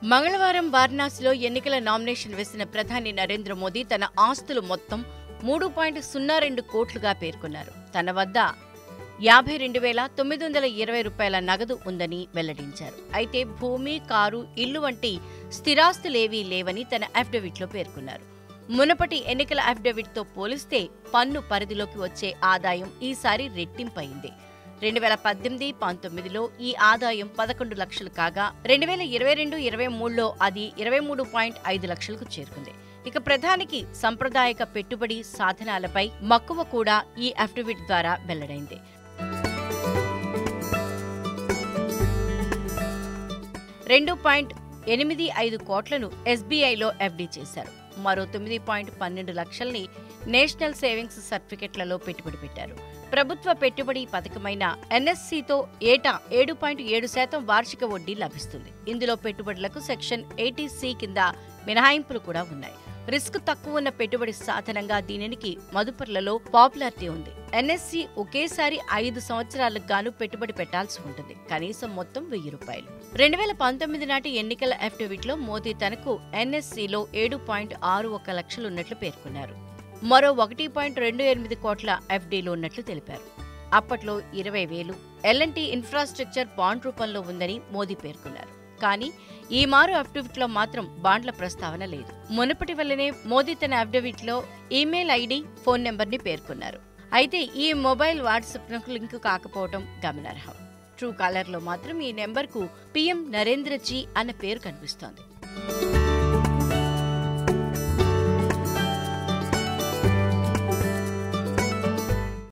మంగళవారం వారణాసిలో ఎన్నికల నామినేషన్ వేసిన ప్రధాని నరేంద్ర మోదీ తన ఆస్తులు మొత్తం 3.02 కోట్లుగా పేర్కొన్నారు. తన వద్ద 52,920 రూపాయల నగదు ఉందని వెల్లడించారు. అయితే భూమి, కారు, ఇల్లు వంటి స్థిరాస్తులేవీ లేవని తన అఫిడవిట్లో పేర్కొన్నారు. మునుపటి ఎన్నికల అఫిడవిట్తో పోలిస్తే పన్ను పరిధిలోకి వచ్చే ఆదాయం ఈసారి రెట్టింపయింది. 2018-19లో ఈ ఆదాయం 11 లక్షలు కాగా 2022-23లో అది 23.5 లక్షలకు చేరుకుంది. ఇక ప్రధానికి సంప్రదాయక పెట్టుబడి సాధనాలపై మక్కువ కూడా ఈ అఫిడవిట్ ద్వారా వెల్లడైంది. 2.85 కోట్లను ఎస్బీఐలో ఎఫ్డీ చేశారు. మరో 9.12 లక్షల్ని నేషనల్ సేవింగ్స్ సర్టిఫికెట్లలో పెట్టుబడి పెట్టారు. ప్రభుత్వ పెట్టుబడి పథకమైన ఎన్ఎస్సితో ఏటా 7.7% వార్షిక వడ్డీ లభిస్తుంది. ఇందులో పెట్టుబడులకు సెక్షన్ 80C కింద మినహాయింపులు కూడా ఉన్నాయి. రిస్క్ తక్కువ ఉన్న పెట్టుబడి సాధనంగా దీనికి మదుపర్లలో పాపులారిటీ ఉంది. ఎన్ఎస్సి ఒకేసారి 5 సంవత్సరాలకు గాను పెట్టుబడి పెట్టాల్సి ఉంటుంది. కనీసం మొత్తం 1000 రూపాయలు. 2019 నాటి ఎన్నికల అఫిడవిట్లో మోదీ తనకు ఎన్ఎస్సిలో 7.61 లక్షలున్నట్లు పేర్కొన్నారు. మరో 1.28 కోట్ల ఎఫ్డీలు ఉన్నట్లు తెలిపారు. అప్పట్లో 20,000 ఎల్ఎన్టీ ఇన్ఫ్రాస్ట్రక్చర్ బాండ్ రూపంలో ఉందని మోదీ పేర్కొన్నారు. కానీ ఈ మారు అఫిడవిట్లో మాత్రం బాండ్ల ప్రస్తావన లేదు. మునుపటి వల్లనే మోదీ తన అఫిడవిట్లో ఈమెయిల్ ఐడి, ఫోన్ నెంబర్ని పేర్కొన్నారు. అయితే ఈ మొబైల్ వాట్సాప్ లింక్ కాకపోవడం గమనార్హం. ట్రూ కాలర్లో మాత్రం ఈ నెంబర్కు పీఎం నరేంద్ర జీ అన్న పేరు కనిపిస్తోంది.